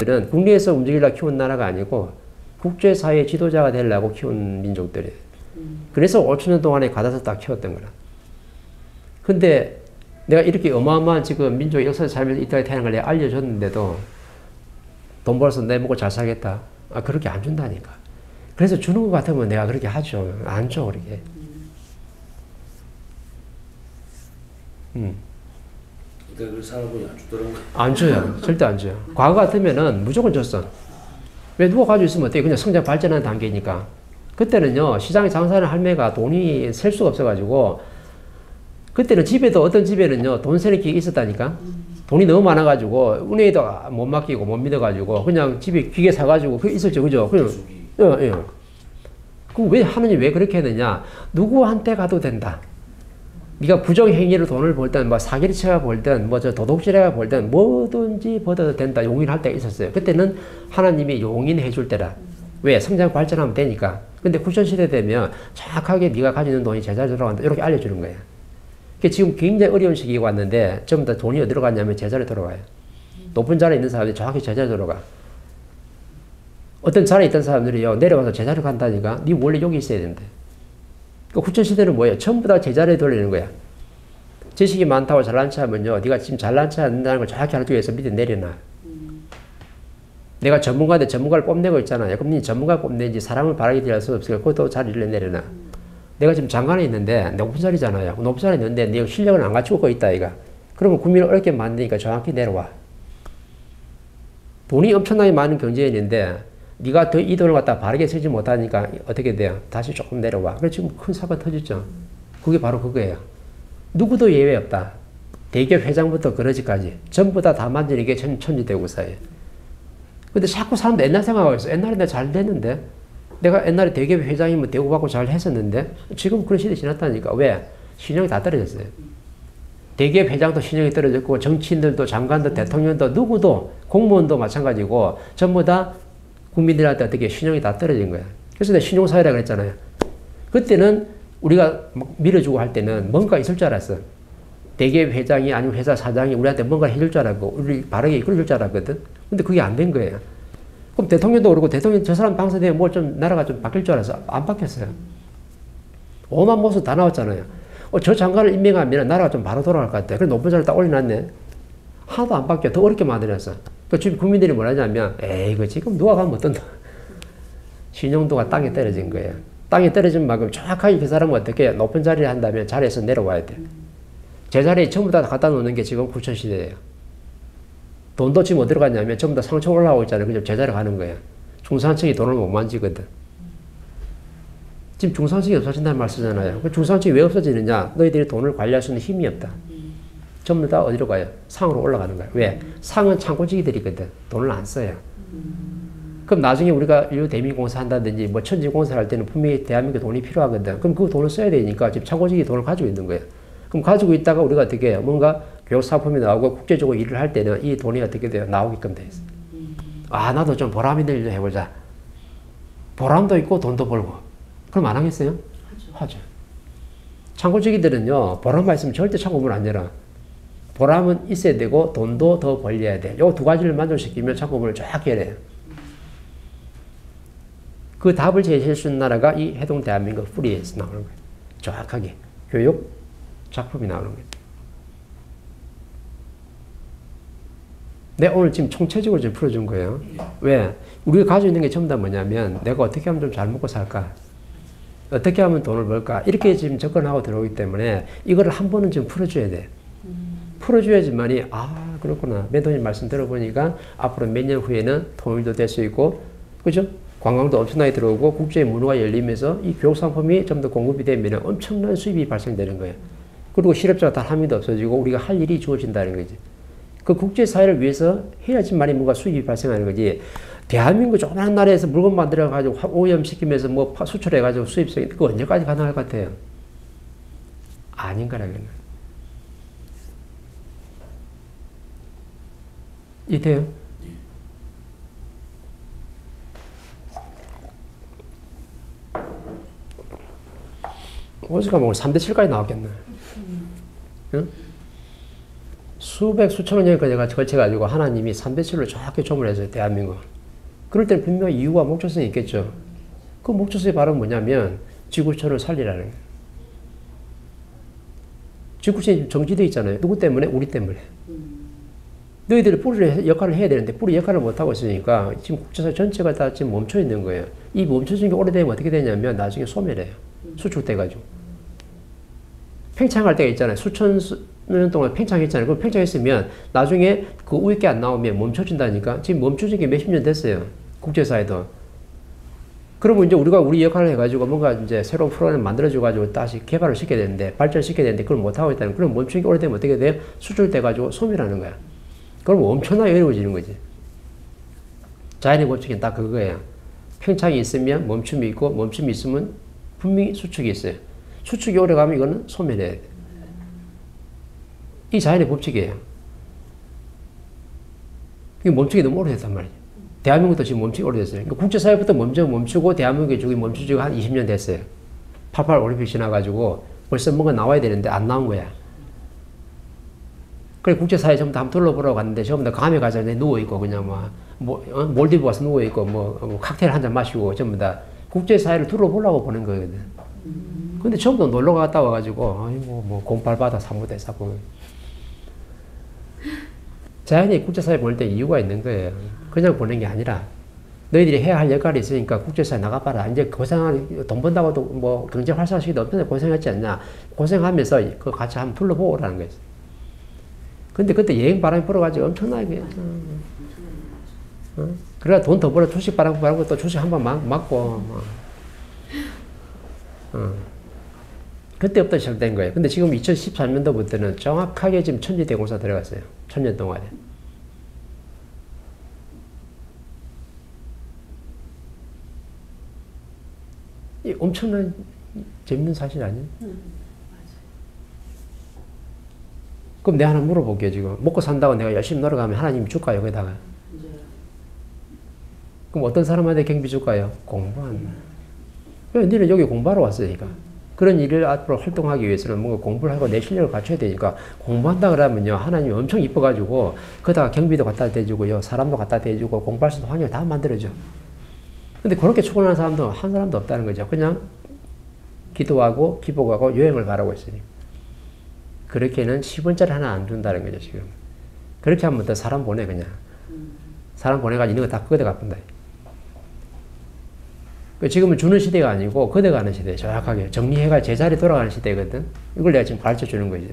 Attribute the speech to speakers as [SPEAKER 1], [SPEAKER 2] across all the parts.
[SPEAKER 1] 민족들은 국내에서 움직이려고 키운 나라가 아니고 국제사회 지도자가 되려고 키운 민족들이에요. 그래서 5천년 동안에 가다서 딱 키웠던 거라. 근데 내가 이렇게 어마어마한 지금 민족의 역사를 살면서 이따가 태어난 걸 내가 알려줬는데도 돈 벌어서 내 먹고 잘 살겠다. 아, 그렇게 안 준다니까. 그래서 주는 것 같으면 내가 그렇게 하죠. 안 줘, 그렇게.
[SPEAKER 2] 그때 그 살아보니 안 주더라고요.
[SPEAKER 1] 안 줘요. 절대 안 줘요. 과거 같으면은 무조건 줬어. 왜 누가 가지고 있으면 어때? 그냥 성장 발전하는 단계니까. 그때는요, 시장에 장사하는 할매가 돈이 셀 수가 없어가지고, 그때는 집에도 어떤 집에는요, 돈 세는 기계가 있었다니까? 돈이 너무 많아가지고, 은행에도 못 맡기고, 못 믿어가지고, 그냥 집에 기계 사가지고, 그게 있었죠. 그죠? 그냥, 예. 그럼 왜 하느님 왜 그렇게 했느냐? 누구한테 가도 된다. 네가 부정행위로 돈을 벌든, 뭐 사기를 쳐가 벌든, 뭐 저 도둑질해가 벌든, 뭐든지 벌어도 된다. 용인할 때가 있었어요. 그때는 하나님이 용인해 줄 때라. 왜? 성장 발전하면 되니까. 근데 구천시대 되면 정확하게 네가 가지고 있는 돈이 제자리로 돌아간다. 이렇게 알려주는 거예요. 그러니까 지금 굉장히 어려운 시기가 왔는데 전부 다 돈이 어디로 갔냐면 제자리로 돌아가요. 높은 자리에 있는 사람들이 정확히 제자리로 돌아가. 어떤 자리에 있던 사람들이요, 내려와서 제자리로 간다니까. 네 원래 여기 있어야 된대. 그러니까 구천시대는 뭐예요? 전부 다 제자리에 돌리는 거야. 지식이 많다고 잘난 체하면요, 네가 지금 잘난 체 한다는 걸 정확히 알기 위해서 밑에 내려놔. 내가 전문가인데 전문가를 뽐내고 있잖아요. 그럼 네 전문가 뽐내지 사람을 바라게 될 수 없으니까 그것도 자리를 내려놔. 내가 지금 장관에 있는데 높은 자리잖아요. 높은 자리에 있는데 네 실력을 안 갖추고 있다 이가. 그러면 국민을 어렵게 만드니까 정확히 내려와. 돈이 엄청나게 많은 경제인인데 네가 더 이 돈을 갖다 바르게 쓰지 못하니까 어떻게 돼요? 다시 조금 내려와. 그래서 지금 큰 사건 터졌죠. 그게 바로 그거예요. 누구도 예외 없다. 대기업 회장부터 그러지까지 전부 다 만지는 게 천지대구사예요. 근데 자꾸 사람들 옛날 생각하고 있어. 옛날에 내가 잘 됐는데, 내가 옛날에 대기업 회장이면 대우받고 잘 했었는데, 지금 그런 시대 지났다니까. 왜? 신용이 다 떨어졌어요. 대기업 회장도 신용이 떨어졌고, 정치인들도, 장관도, 대통령도, 누구도, 공무원도 마찬가지고, 전부 다 국민들한테 어떻게 신용이 다 떨어진 거야. 그래서 내가 신용사회라고 그랬잖아요. 그때는 우리가 막 밀어주고 할 때는 뭔가 있을 줄 알았어. 대기업 회장이 아니면 회사 사장이 우리한테 뭔가 해줄 줄 알았고, 우리 바르게 이끌어줄 줄 알았거든. 근데 그게 안 된 거예요. 그럼 대통령도 그러고, 대통령 저 사람 당선되면 뭐 좀 나라가 좀 바뀔 줄 알았어. 안 바뀌었어요. 오만 모습 다 나왔잖아요. 저 장관을 임명하면 나라가 좀 바로 돌아갈 것 같아. 그래 높은 자리를 딱 올려놨네. 하나도 안 바뀌어. 더 어렵게 만들었어. 그 지금 국민들이 뭐라냐면, 에이, 이거 지금 누가 가면 어떤다. 신용도가 땅에 떨어진 거예요. 땅에 떨어진 만큼 정확하게 그 사람은 어떻게 높은 자리를 한다면 자리에서 내려와야 돼. 제자리에 전부 다 갖다 놓는 게 지금 구천시대예요. 돈도 지금 어디로 갔냐면 전부 다 상층 올라오고 있잖아요. 그죠? 제자리로 가는 거예요. 중산층이 돈을 못 만지거든. 지금 중산층이 없어진다는 말 쓰잖아요. 그 중산층이 왜 없어지느냐? 너희들이 돈을 관리할 수 있는 힘이 없다. 전부 다 어디로 가요? 상으로 올라가는 거야. 왜? 상은 창고지기들이거든. 돈을 안 써요. 그럼 나중에 우리가 인류 대민공사 한다든지 뭐 천지공사를 할 때는 분명히 대한민국 돈이 필요하거든. 그럼 그 돈을 써야 되니까 지금 창고지기 돈을 가지고 있는 거예요. 그럼 가지고 있다가 우리가 어떻게 해요? 뭔가 교육사품이 나오고 국제적으로 일을 할 때는 이 돈이 어떻게 돼요? 나오게끔 돼 있어요. 아, 나도 좀 보람 있는 일도 해보자. 보람도 있고 돈도 벌고. 그럼 안 하겠어요? 하죠. 창고지기들은요, 보람만 있으면 절대 창고문 안 열어. 보람은 있어야 되고 돈도 더 벌려야 돼. 요 두 가지를 만족시키면 창고문을 쫙 열어요. 그 답을 제시할 수 있는 나라가 이 해동 대한민국 뿌리에서 나오는 거예요. 정확하게. 교육 작품이 나오는 거예요. 내가 오늘 지금 총체적으로 좀 풀어준 거예요. 왜? 우리가 가지고 있는 게 전부 다 뭐냐면 내가 어떻게 하면 좀 잘 먹고 살까? 어떻게 하면 돈을 벌까? 이렇게 지금 접근하고 들어오기 때문에 이거를 한 번은 좀 풀어줘야 돼. 풀어줘야지만이 아 그렇구나. 매도님 말씀 들어보니까 앞으로 몇 년 후에는 통일도 될 수 있고 그죠? 관광도 엄청나게 들어오고 국제 문화가 열리면서 이 교육 상품이 좀 더 공급이 되면 엄청난 수입이 발생되는 거예요. 그리고 실업자가 단 한 명도 없어지고 우리가 할 일이 주어진다는 거지. 그 국제사회를 위해서 해야지만이 뭔가 수입이 발생하는 거지. 대한민국 조그마한 나라에서 물건 만들어가지고 오염시키면서 뭐 수출해가지고 수입성이 그거 언제까지 가능할 것 같아요? 아닌 거라고요. 이때요? 오지가 뭐 3대 7까지 나왔겠네. 응? 수백 수천 년을 거쳐가지고 하나님이 3대7로 정확히 조물했어요. 대한민국. 그럴 때는 분명히 이유와 목적성이 있겠죠. 그 목적성이 바로 뭐냐면 지구촌을 살리라는 거예요. 지구촌이 정지되어 있잖아요. 누구 때문에? 우리 때문에. 너희들이 뿌리를 역할을 해야 되는데 뿌리 역할을 못하고 있으니까 지금 국제사회 전체가 다 지금 멈춰 있는 거예요. 이 멈춰진 게 오래되면 어떻게 되냐면 나중에 소멸해요. 수축돼가지고. 팽창할 때가 있잖아요. 수천 년 동안 팽창했잖아요. 그럼 팽창했으면 나중에 그 위에 게 안 나오면 멈춰진다니까. 지금 멈춰진 게 몇십 년 됐어요. 국제사회도. 그러면 이제 우리가 우리 역할을 해가지고 뭔가 이제 새로운 프로그램을 만들어줘가지고 다시 개발을 시켜야 되는데, 발전시켜야 되는데 그걸 못하고 있다는, 그럼 멈춘 게 오래되면 어떻게 돼요? 수출돼가지고 소멸하는 거야. 그럼 엄청나게 어려워지는 거지. 자연의 법칙은 딱 그거예요. 팽창이 있으면 멈춤이 있고, 멈춤이 있으면 분명히 수축이 있어요. 수축이 오래 가면 이거는 소멸해야 돼. 이 자연의 법칙이에요. 이게 멈추기 너무 오래됐단 말이에요. 대한민국도 지금 멈추기 오래됐어요. 그러니까 국제사회부터 멈추고 대한민국이 저기 멈추지가 한 20년 됐어요. 88 올림픽 지나가지고 벌써 뭔가 나와야 되는데 안 나온 거야. 그래 국제사회 전부 다 한번 둘러보러 갔는데 전부 다 감에 가서 누워있고 그냥 몰디브 와서 누워있고 칵테일 한잔 마시고 전부 다 국제사회를 둘러보려고 보는 거거든. 근데 전부 다 놀러 갔다 와가지고 아이고 공팔바다 사무대 사고. 자연히 국제사회 보낼 때 이유가 있는 거예요. 그냥 보낸 게 아니라 너희들이 해야 할 역할이 있으니까 국제사회 나가봐라. 이제 돈 번다고도 경제 활성화시키도 엄청나게 고생했지 않냐. 고생하면서 그거 같이 한번 둘러보고 오라는 거였어. 근데 그때 여행 바람이 불어가지고 엄청나게. 그래야 돈 더 벌어 주식 바람 불고 또 주식 한번 맞고. 그때부터 시작된 거예요. 근데 지금 2013년도부터는 정확하게 지금 천지대공사 들어갔어요. 천년 동안에. 이 엄청난 재밌는 사실 아니에요? 그럼 내가 하나 물어볼게요, 지금. 먹고 산다고 내가 열심히 놀아가면 하나님이 줄까요, 거기다가? 그럼 어떤 사람한테 경비 줄까요? 공부한. 왜? 너는 여기 공부하러 왔으니까. 그런 일을 앞으로 활동하기 위해서는 뭔가 공부를 하고 내 실력을 갖춰야 되니까 공부한다 그러면요, 하나님이 엄청 이뻐가지고 거기다가 경비도 갖다 대주고요, 사람도 갖다 대주고 공부할 수 있는 환경을 다 만들어줘. 근데 그렇게 축원하는 사람도 한 사람도 없다는 거죠. 그냥 기도하고 기복하고 여행을 바라고 있으니. 그렇게는 10원짜리 하나 안 준다는 거죠, 지금. 그렇게 하면 더 사람 보내, 그냥. 사람 보내가지고 있는 거 다 걷어 갚는다. 지금은 주는 시대가 아니고 걷어가는 시대예요. 정확하게. 정리해가 제자리 돌아가는 시대거든. 이걸 내가 지금 가르쳐 주는 거지.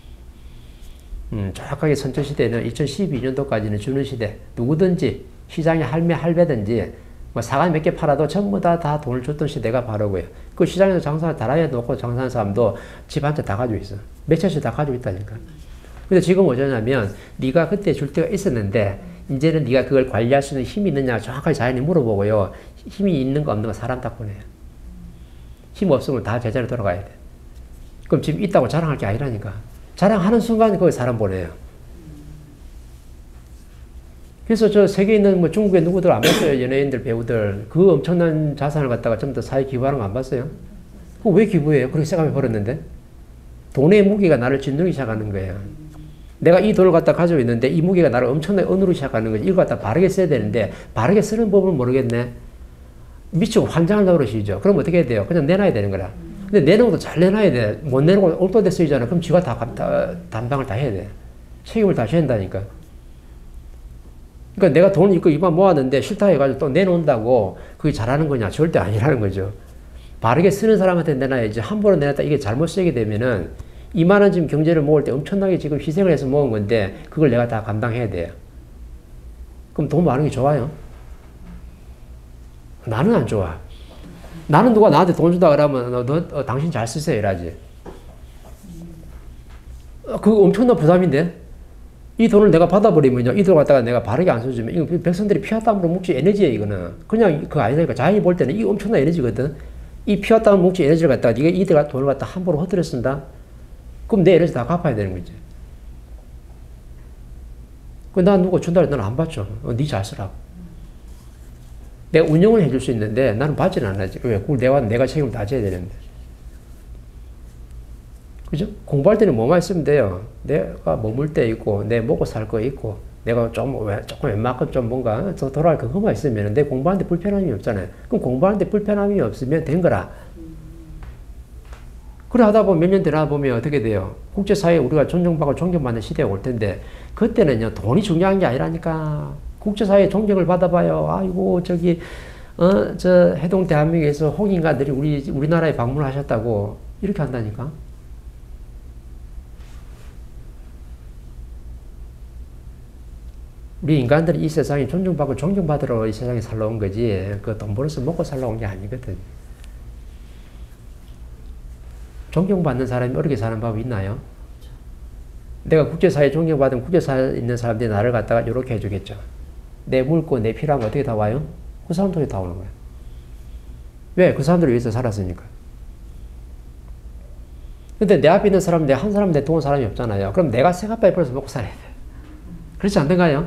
[SPEAKER 1] 정확하게 선천시대는 2012년도까지는 주는 시대. 누구든지 시장에 할매든지 사과 몇 개 팔아도 전부 다 돈을 줬던 시대가 바로 그거예요. 그 시장에서 장사 다라이에 놓고 장사하는 사람도 집 한 채 다 가지고 있어. 몇 채씩 다 가지고 있다니까. 근데 지금 어쩌냐면 네가 그때 줄 때가 있었는데 이제는 네가 그걸 관리할 수 있는 힘이 있느냐 정확하게 자연히 물어보고요. 힘이 있는 거 없는 거 사람 딱 보내요. 힘 없으면 다 제자리로 돌아가야 돼. 그럼 지금 있다고 자랑할 게 아니라니까. 자랑하는 순간 거기 사람 보내요. 그래서 저 세계에 있는 중국의 누구들 안 봤어요? 연예인들, 배우들. 그 엄청난 자산을 갖다가 전부 다 사회 기부하는 거 안 봤어요? 그거 왜 기부해요? 그렇게 생각해 버렸는데? 돈의 무게가 나를 짓누르기 시작하는 거예요. 내가 이 돈을 갖다 가지고 있는데 이 무게가 나를 엄청나게 어누르기 시작하는 거지. 이걸 갖다 바르게 써야 되는데 바르게 쓰는 법을 모르겠네. 미치고 환장을 노릇이죠. 그럼 어떻게 해야 돼요? 그냥 내놔야 되는 거라. 근데 내놓은 것도 잘 내놔야 돼. 못 내놓고 옳도돼 쓰이잖아. 그럼 지가 다 담당을 다 해야 돼. 책임을 다 져야 한다니까. 그러니까 내가 돈 이거 이만 모았는데 싫다 해가지고 또 내놓는다고 그게 잘하는 거냐? 절대 아니라는 거죠. 바르게 쓰는 사람한테 내놔야지. 함부로 내놨다 이게 잘못 쓰게 되면은 이만한 지금 경제를 모을 때 엄청나게 지금 희생을 해서 모은 건데 그걸 내가 다 감당해야 돼요. 그럼 돈 많은 게 좋아요? 나는 안 좋아. 나는 누가 나한테 돈 준다 그러면 당신 잘 쓰세요 이라지. 그거 엄청난 부담인데? 이 돈을 내가 받아버리면요, 이 돈을 갖다가 내가 바르게 안 써주면 이거 백성들이 피와 땀으로 묵지 에너지예요. 이거는 그냥 그거 아니니까. 자연이 볼 때는 이거 엄청난 에너지거든. 이 피와 땀을 묵지 에너지를 갖다가 네가 이 돈을 갖다 함부로 허들여 쓴다. 그럼 내 에너지 다 갚아야 되는 거지. 난 누가 준다 해도 나는 안 받죠. 니 잘 쓰라고. 내가 운영을 해줄 수 있는데 나는 받지는 않아야지. 왜? 그걸 내가 책임을 다 져야 되는데. 그죠? 공부할 때는 뭐만 있으면 돼요. 내가 머물 때 있고, 내 먹고 살 거 있고, 내가 조금 웬만큼 좀 뭔가 더 돌아갈 그거만 있으면 내 공부하는데 불편함이 없잖아요. 그럼 공부하는데 불편함이 없으면 된 거라. 그래 하다 보면 몇 년 지나 보면 어떻게 돼요? 국제사회에 우리가 존중받고 존경받는 시대가 올 텐데, 그때는요, 돈이 중요한 게 아니라니까. 국제사회에 존경을 받아봐요. 아이고, 저 해동 대한민국에서 홍인간들이 우리나라에 방문하셨다고 이렇게 한다니까. 우리 인간들이 이 세상에 존중받고 존경받으러 이 세상에 살러 온 거지, 그 돈 벌어서 먹고 살러 온 게 아니거든. 존경받는 사람이 어렵게 사는 법이 있나요? 내가 국제사회에 존경받으면 국제사회에 있는 사람들이 나를 갖다가 이렇게 해주겠죠. 내 묻고 내 필요한 거 어떻게 다 와요? 그 사람들이 다 오는 거야. 왜? 그 사람들을 위해서 살았으니까. 근데 내 앞에 있는 사람은 내 한 사람 내 도운 사람이 없잖아요. 그럼 내가 새가빠에 벌어서 먹고 살아야 돼. 그렇지 않던가요?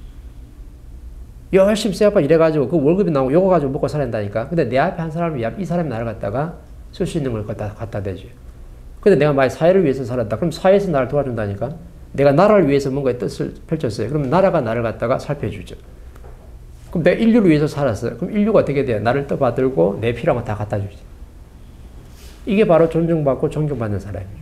[SPEAKER 1] 열심히 새가빠 일해가지고 그 월급이 나오고 요거 가지고 먹고 살아야 된다니까. 근데 내 앞에 한 사람을, 이 사람이 나를 갖다가 쓸 수 있는 걸 갖다 대지. 근데 내가 만약 사회를 위해서 살았다. 그럼 사회에서 나를 도와준다니까. 내가 나라를 위해서 뭔가의 뜻을 펼쳤어요. 그럼 나라가 나를 갖다가 살펴주죠. 그럼 내가 인류를 위해서 살았어요. 그럼 인류가 어떻게 돼요? 나를 떠받들고 내 필요한 거 다 갖다 주지. 이게 바로 존중받고 존경받는 사람이에요.